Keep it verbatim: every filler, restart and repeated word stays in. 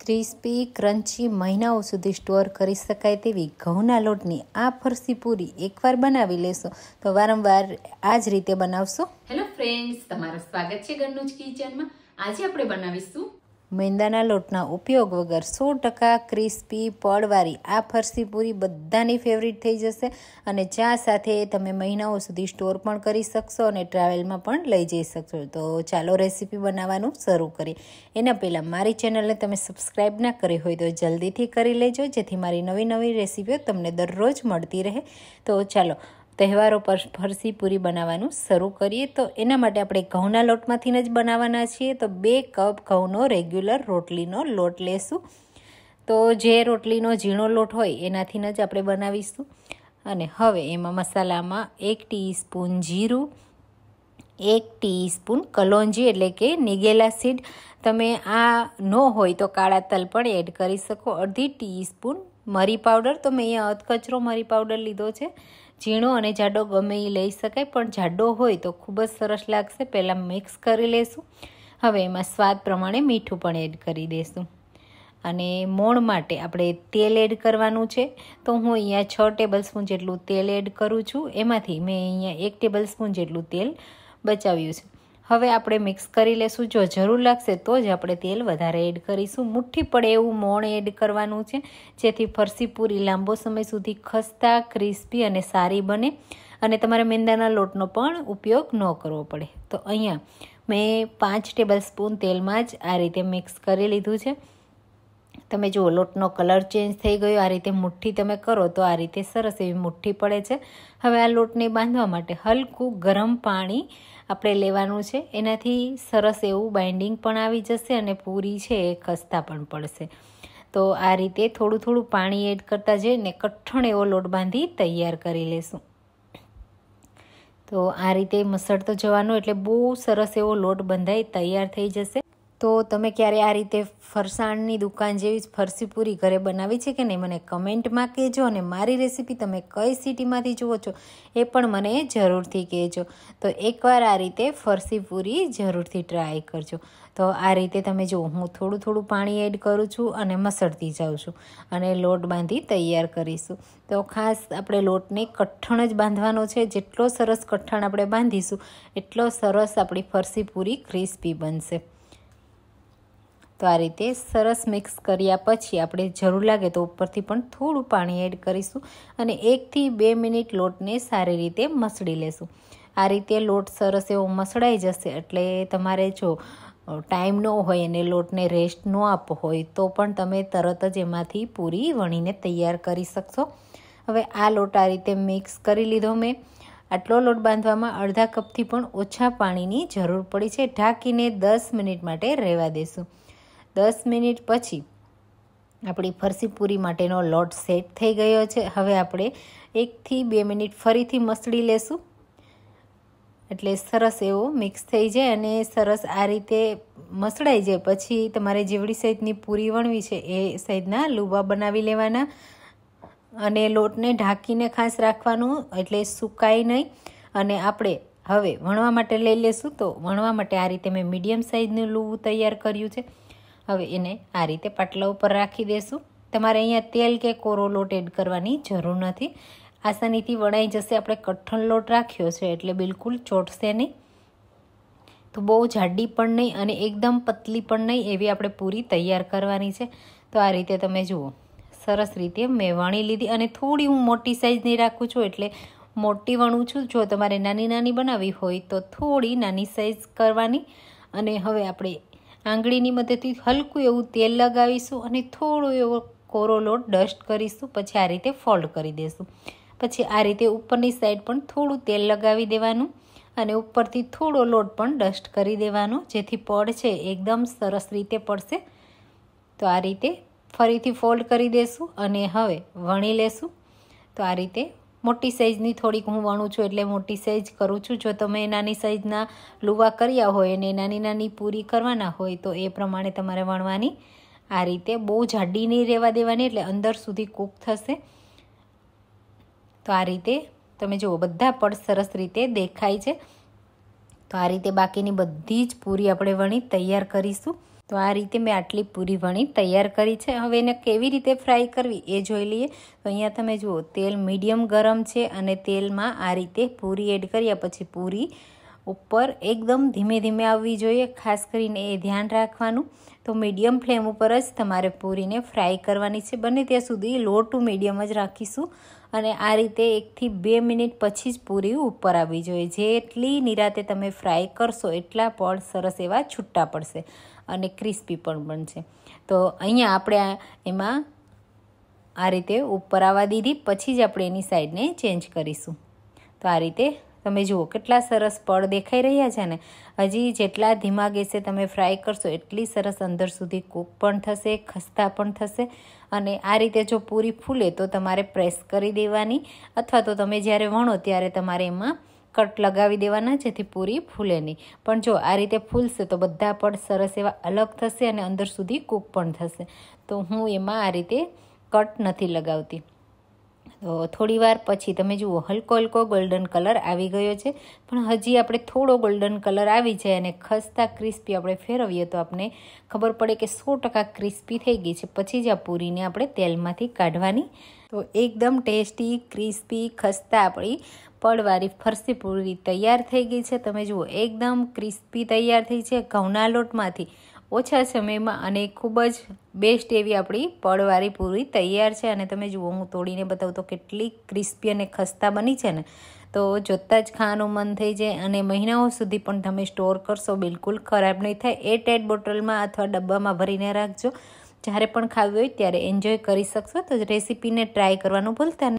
Crispy crunchy મહિનાઓ સુધી store કરી શકાય તેવી ઘઉંના લોટની આ ફરસી પૂરી એકવાર બનાવી લેશો તો વારંવાર આ જ રીતે બનાવશો। હેલો ફ્રેન્ડ્સ, તમારું સ્વાગત છે ઘરનું જ કિચનમાં। આજે આપણે બનાવીશું મેંદાના લોટના ઉપયોગ વગર સો ટકા ક્રિસ્પી પડવાળી આ ફરસી પૂરી બધાની ફેવરિટ થઈ જશે અને ચા સાથે તમે મહિનાઓ સુધી સ્ટોર પણ કરી શકશો અને ટ્રાવેલમાં પણ લઈ જઈ શકશો। તો ચાલો રેસીપી બનાવવાનું શરૂ કરીએ। એના પહેલાં મારી ચેનલને તમે સબસ્ક્રાઈબ ના કરી હોય તો જલ્દીથી કરી લેજો, જેથી મારી નવી નવી રેસીપીઓ તમને દરરોજ મળતી રહે। તો ચાલો તહેવારો પર ફરસી પૂરી બનાવવાનું શરૂ કરીએ। તો એના માટે આપણે ઘઉંના લોટમાંથી જ બનાવવાના છીએ। તો બે કપ ઘઉંનો રેગ્યુલર રોટલીનો લોટ લેશું। તો જે રોટલીનો ઝીણો લોટ હોય એનાથી જ આપણે બનાવીશું। અને હવે એમાં મસાલામાં એક ટીસ્પૂન જીરું, એક ટીસ્પૂન કલોંજી એટલે કે નિગેલા સીડ, તમે આ ન હોય તો કાળા તલ પણ એડ કરી શકો। અડધી ટીસ્પૂન મરી પાવડર, તો મેં અહીંયા અધકચરો મરી પાવડર લીધો છે। ઝીણો અને જાડો ગમે એ લઈ શકાય, પણ જાડો હોય તો ખૂબ જ સરસ લાગશે। પહેલાં મિક્સ કરી લેશું। હવે એમાં સ્વાદ પ્રમાણે મીઠું પણ એડ કરી દઈશું અને મોણ માટે આપણે તેલ એડ કરવાનું છે। તો હું અહીંયા છ ટેબલ સ્પૂન જેટલું તેલ એડ કરું છું, એમાંથી મેં અહીંયા એક ટેબલ સ્પૂન જેટલું તેલ બચાવ્યું છે। હવે આપણે મિક્સ કરી લેશું। જો જરૂર લાગશે તો જ આપણે તેલ વધારે એડ કરીશું। મુઠ્ઠી પડે એવું મોણ એડ કરવાનું છે, જેથી ફરસી પૂરી લાંબો સમય સુધી ખસ્તા, ક્રિસ્પી અને સારી બને અને તમારે મેંદાના લોટનો પણ ઉપયોગ ન કરવો પડે। તો અહીંયા મેં પાંચ ટેબલ સ્પૂન તેલમાં જ આ રીતે મિક્સ કરી લીધું છે। તમે જુઓ લોટનો કલર ચેન્જ થઈ ગયો। આ રીતે મુઠ્ઠી તમે કરો તો આ રીતે સરસ એવી મુઠ્ઠી પડે છે। હવે આ લોટને બાંધવા માટે હલકું ગરમ પાણી આપણે લેવાનું છે, એનાથી સરસ એવું બાઇન્ડિંગ પણ આવી જશે અને પૂરી છે એ ખસ્તા પણ પડશે। તો આ રીતે થોડું થોડું પાણી એડ કરતા જઈને કઠણ એવો લોટ બાંધી તૈયાર કરી લેશું। તો આ રીતે મસળતો જવાનો એટલે બહુ સરસ એવો લોટ બંધાઈ તૈયાર થઈ જશે। તો તમે ક્યારે આ રીતે ફરસાણની દુકાન જેવી ફરસી પૂરી ઘરે બનાવી છે કે નહીં, મને કમેન્ટમાં કહેજો અને મારી રેસીપી તમે કઈ સિટીમાંથી જુઓ છો એ પણ મને જરૂરથી કહેજો। તો એકવાર આ રીતે ફરસી પૂરી જરૂરથી ટ્રાય કરજો। તો આ રીતે તમે જુઓ હું થોડું થોડું પાણી એડ કરું છું અને મસળતી જાઉં છું અને લોટ બાંધી તૈયાર કરીશું। તો ખાસ આપણે લોટને કઠણ જ બાંધવાનો છે। જેટલો સરસ કઠણ આપણે બાંધીશું એટલો સરસ આપણી ફરસી પૂરી ક્રિસ્પી બનશે। તો આ રીતે સરસ મિક્સ કર્યા પછી આપણે જરૂર લાગે તો ઉપરથી પણ થોડું પાણી એડ કરીશું અને એકથી બે મિનિટ લોટને સારી રીતે મસળી લેશું। આ રીતે લોટ સરસ એવો મસળાઈ જશે એટલે તમારે જો ટાઈમ ન હોય અને લોટને રેસ્ટ ન આપવો હોય તો પણ તમે તરત જ એમાંથી પૂરી વણીને તૈયાર કરી શકશો। હવે આ લોટ આ રીતે મિક્સ કરી લીધો મેં। આટલો લોટ બાંધવામાં અડધા કપથી પણ ઓછા પાણીની જરૂર પડી છે। ઢાંકીને દસ મિનિટ માટે રહેવા દેશું। દસ મિનિટ પછી આપણી ફરસી પૂરી માટેનો લોટ સેટ થઈ ગયો છે। હવે આપણે એકથી બે મિનિટ ફરીથી મસળી લેશું એટલે સરસ એવો મિક્સ થઈ જાય અને સરસ આ રીતે મસળાઈ જાય પછી તમારે જેવડી સાઈઝની પૂરી વણવી છે એ સાઈઝના લુવા બનાવી લેવાના અને લોટને ઢાંકીને ખાસ રાખવાનું એટલે સુકાય નહીં। અને આપણે હવે વણવા માટે લઈ લેશું। તો વણવા માટે આ રીતે મેં મીડિયમ સાઈઝનું લુવું તૈયાર કર્યું છે। હવે એને આ રીતે પાટલા ઉપર રાખી દેશું। તમારે અહીંયા તેલ કે કોરો લોટ એડ કરવાની જરૂર નથી, આસાનીથી વણાઈ જશે। આપણે કઠણ લોટ રાખ્યો છે એટલે બિલકુલ ચોટશે નહીં, તો બહુ જાડી પણ નહીં અને એકદમ પતલી પણ નહીં એવી આપણે પૂરી તૈયાર કરવાની છે। તો આ રીતે તમે જુઓ સરસ રીતે મેં વણી લીધી અને થોડી હું મોટી સાઈઝની રાખું છું એટલે મોટી વણું છું। જો તમારે નાની નાની બનાવવી હોય તો થોડી નાની સાઈઝ કરવાની અને હવે આપણે આંગળીની મદદથી હલકું એવું તેલ લગાવીશું અને થોડો એવો કોરો લોટ ડસ્ટ કરીશું, પછી આ રીતે ફોલ્ડ કરી દઈશું। પછી આ રીતે ઉપરની સાઈડ પણ થોડું તેલ લગાવી દેવાનું અને ઉપરથી થોડો લોટ પણ ડસ્ટ કરી દેવાનો, જેથી પડ છે એકદમ સરસ રીતે પડશે। તો આ રીતે ફરીથી ફોલ્ડ કરી દઈશું અને હવે વણી લેશું। તો આ રીતે મોટી સાઈઝની થોડીક હું વણું છું એટલે મોટી સાઈઝ કરું છું। જો તમે નાની સાઈઝના લુવા કર્યા હોય અને નાની નાની પૂરી કરવાના હોય તો એ પ્રમાણે તમારે વણવાની। આ રીતે બહુ જાડી નહીં રહેવા દેવાની એટલે અંદર સુધી કૂક થશે। તો આ રીતે તમે જુઓ બધા પડ સરસ રીતે દેખાય છે। તો આ રીતે બાકીની બધી જ પૂરી આપણે વણી તૈયાર કરીશું। તો આ રીતે મેં આટલી પૂરી વણી તૈયાર કરી છે. હવે એને કેવી રીતે ફ્રાય કરવી એ જોઈ લઈએ. તો અહીંયા તમે જુઓ તેલ મીડિયમ ગરમ છે અને તેલમાં આ રીતે પૂરી એડ કર્યા પછી પૂરી ઉપર એકદમ ધીમે ધીમે આવવી જોઈએ. ખાસ કરીને એ ધ્યાન રાખવાનું. તો મીડિયમ ફ્લેમ ઉપર જ તમારે પૂરીને ફ્રાય કરવાની છે. બને ત્યાં સુધી લો ટુ મીડિયમ જ રાખીશું અને આ રીતે એકથી બે મિનિટ પછી જ પૂરી ઉપર આવવી જોઈએ. જેટલી નિરાતે તમે ફ્રાય કરશો એટલા પડ સરસ એવા છૂટા પડશે અને ક્રિસ્પી પણ બનશે. તો અહીંયા આપણે એમાં આ રીતે ઉપર આવવા દીધી પછી જ આપણે એની સાઈડને ચેન્જ કરીશું. તો આ રીતે તમે જુઓ કેટલા સરસ પડ દેખાઈ રહ્યા છે ને. હજી જેટલા ધીમા ગેસે તમે ફ્રાય કરશો એટલી સરસ અંદર સુધી કૂક પણ થશે, ખસ્તા પણ થશે. અને આ રીતે જો પૂરી ફૂલે તો તમારે પ્રેસ કરી દેવાની અથવા તો તમે જ્યારે વણો ત્યારે તમારે એમાં કટ લગાવી દેવાના જેથી પૂરી ફૂલે નહીં. પણ જો આ રીતે ફૂલશે તો બધા પડ સરસ એવા અલગ થશે અને અંદર સુધી કૂક પણ થશે. તો હું એમાં આ રીતે કટ નથી લગાવતી. તો થોડી વાર પછી તમે જુઓ હલકો હલકો ગોલ્ડન કલર આવી ગયો છે. પણ હજી આપણે થોડો ગોલ્ડન કલર આવી જાય અને ખસ્તા ક્રિસ્પી આપણે ફેરવીએ તો આપણે ખબર પડે કે સો ટકા ક્રિસ્પી થઈ ગઈ છે. પછી જ આ પૂરીને આપણે તેલમાંથી કાઢવાની. તો એકદમ ટેસ્ટી ક્રિસ્પી ખસ્તા આપણી પડવાળી ફરસી પૂરી તૈયાર થઈ ગઈ છે. તમે જુઓ એકદમ ક્રિસ્પી તૈયાર થઈ છે ઘઉંના લોટમાંથી ઓછા સમયમાં અને ખૂબ જ બેસ્ટ એવી આપણી પડવાળી પૂરી તૈયાર છે. અને તમે જુઓ હું તોડીને બતાવું તો કેટલી ક્રિસ્પી અને ખસ્તા બની છે ને. તો જોતાં જ ખાવાનું મન થઈ જાય અને મહિનાઓ સુધી પણ તમે સ્ટોર કરશો બિલકુલ ખરાબ નહીં થાય. એ ટાઈટ બોટલમાં અથવા ડબ્બામાં ભરીને રાખજો. જ્યારે પણ ખાવી હોય ત્યારે એન્જોય કરી શકશો. તો રેસીપીને ટ્રાય કરવાનું ભૂલતા નહીં.